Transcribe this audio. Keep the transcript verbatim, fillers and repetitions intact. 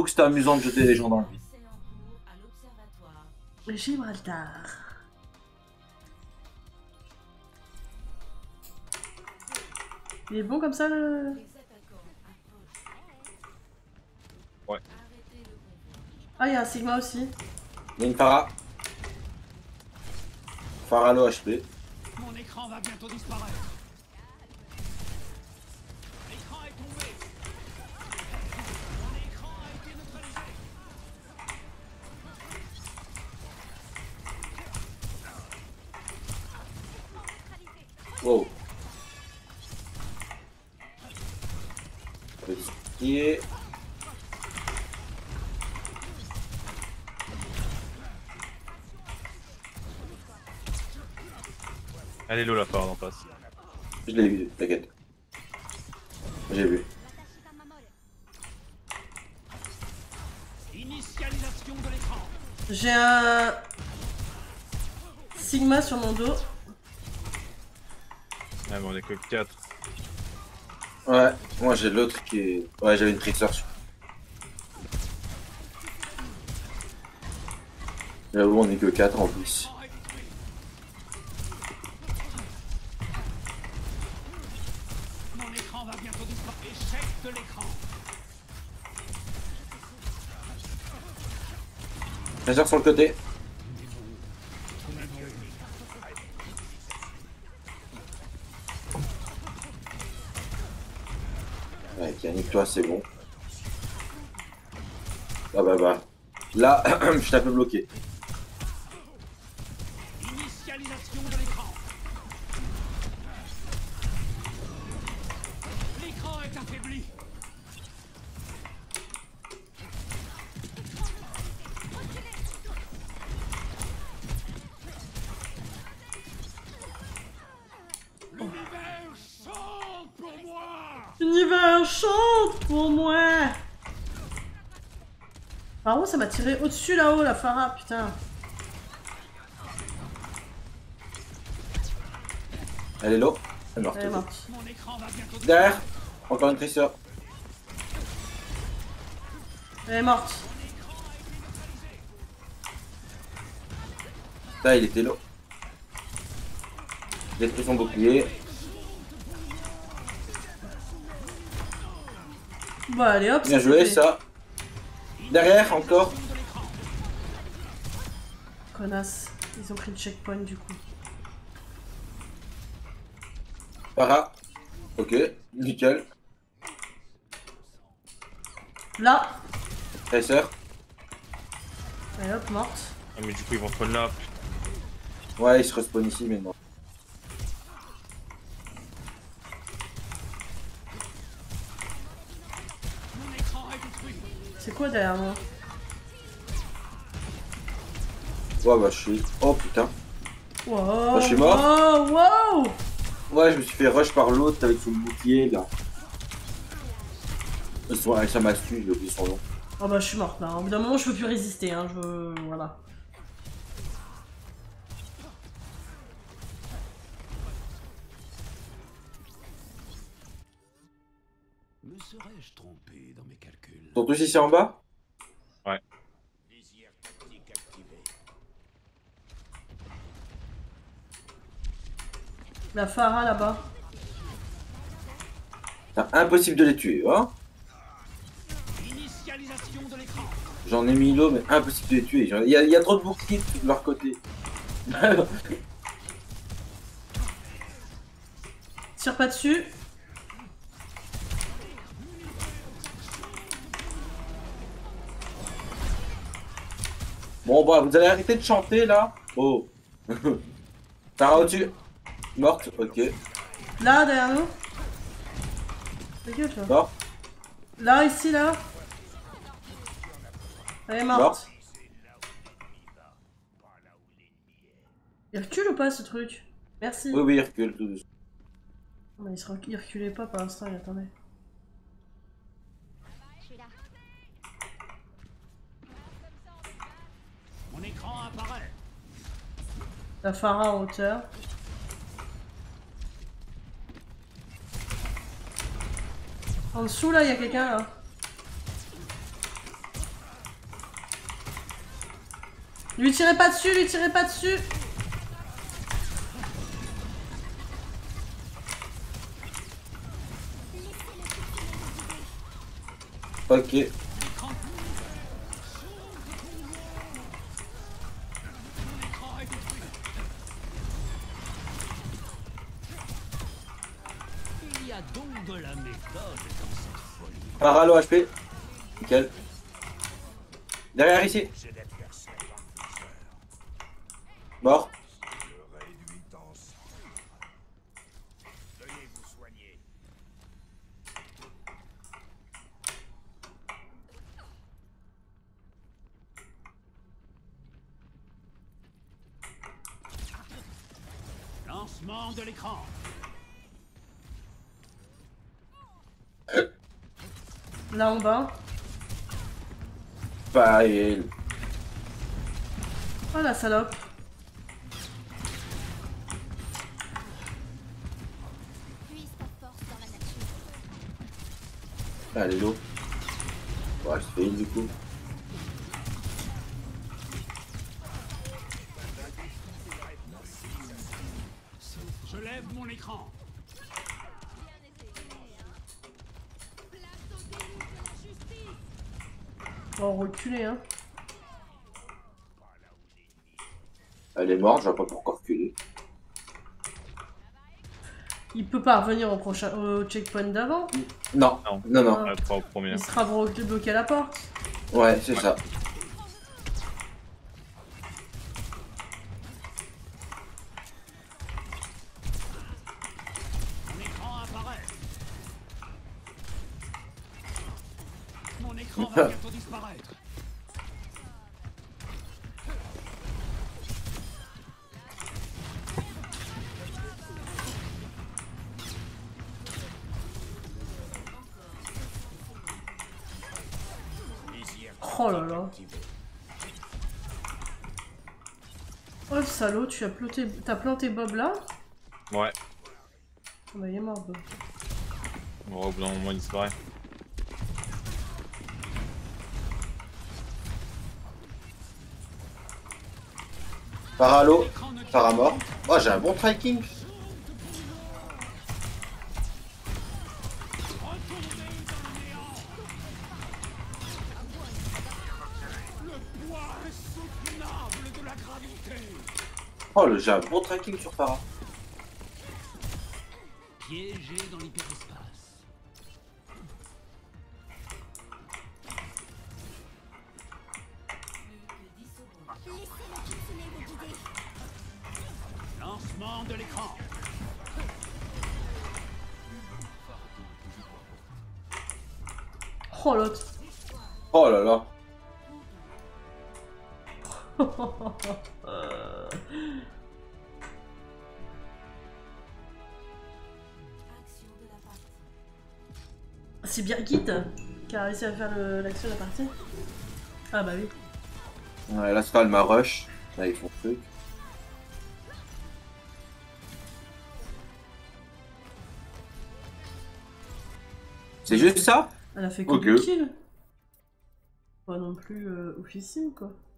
j'avoue que c'était amusant de jeter les gens dans le vide. Gibraltar. Il est bon comme ça le... Ouais. Ah, il y a un Sigma aussi. Il y a une Pharah. Pharah low H P. Mon écran va bientôt disparaître. L'écran est tombé. Mon écran a été neutralisé. Wow. Petit. Elle est low la part, on passe. Je l'ai vu, t'inquiète. J'ai vu. Initialisation de l'écran. J'ai un... Sigma sur mon dos. Ah, mais on est que quatre. Ouais, moi j'ai l'autre qui est... Ouais, j'avais une Tracer. J'avoue, on est que quatre en plus. Mon écran va bientôt disparaître. Échec de l'écran. Tracer sur le côté. Ouais, Yannick, toi c'est bon. Ah bah bah. Là, je suis un peu bloqué. Initialisation de l'écran. L'écran est affaibli. L'univers chante pour moi. L'univers chante pour moi. Par contre, ça m'a tiré au-dessus là-haut, la Pharah, putain. Elle est low. Elle est morte. Elle est morte. Mon écran va bientôt Derrière, encore une Tracer. Elle est morte. Là, il était low. J'ai pris son bouclier. Bah allez hop, Bien c'est joué, fait. ça. Derrière, encore. Connasse, ils ont pris le checkpoint du coup. Para. Ok, nickel. Là. Tracer. Et hop, morte. Ah, mais du coup, ils vont spawn là. Ouais, il se respawn ici maintenant. Mon écran est détruit. C'est quoi derrière moi? Ouais, bah je suis. Oh putain. Wow, je suis mort. Wow, wow. Ouais, je me suis fait rush par l'autre avec son bouclier là. Avec sa mastu, j'ai oublié son nom. Oh bah je suis morte là. Au bout d'un moment, je peux plus résister. Hein. Je... Voilà. Me serais-je trompé dans mes calculs? Ils sont tous ici en bas? Ouais. Visière tactique activée. La Pharah là-bas. C'est impossible de les tuer, hein. Initialisation de l'écran. J'en ai mis l'eau, mais impossible de les tuer. Il y, a, il y a trop de boucliers de leur côté. Tire pas dessus. Bon, bah, vous allez arrêter de chanter là. Oh. Tara au-dessus. Morte, ok. Là, derrière nous. T'inquiète là. Mort. Là, ici, là. Elle est morte. Morte. Il recule ou pas ce truc? Merci. Oui, oui, il recule tout doucement. Non, mais il, se rec- il reculait pas pour l'instant, il attendait. Mon écran apparaît. La Pharah en hauteur. En dessous là, il y a quelqu'un là. Lui tirez pas dessus, lui tirez pas dessus. Ok. Il y a donc de la méthode dans cette folie. Paralo H P. Nickel. Derrière ici. Mort. Lancement de l'écran. Là en bas. Fail. Oh la salope. Puise ta force dans la nature. Allez, l'eau. Ouais, je fais du coup. Je lève mon écran. Oh reculer hein. Elle est morte, je vois pas pourquoi reculer. Il peut pas revenir au prochain au checkpoint d'avant. Non, Non. non, non. Ouais, pas au premier. Il sera blo- bloqué à la porte. Ouais, c'est ça. Mon écran apparaît. Mon écran va bientôt disparaître. Oh là là. Oh le salaud, tu as planté, t'as planté Bob là? Ouais. Oh bah il est mort Bob. Bon, au bout d'un moment, il disparaît. Paralo. Paramort. Oh, j'ai un bon tracking. De la gravité. Oh, le- j'ai un bon tracking sur Para. Piégé dans l'hyperespace. Laissez-le kitsune vous guider. Lancement de l'écran. Oh l'autre. Oh là là. C'est bien Guide qui a réussi à faire le- l'action de la partie. Ah bah oui. Ouais, là, c'est pas le rush. Là, ils font truc. C'est juste ça? Elle a fait que Ok. deux kills. Pas non plus euh, oufissime quoi.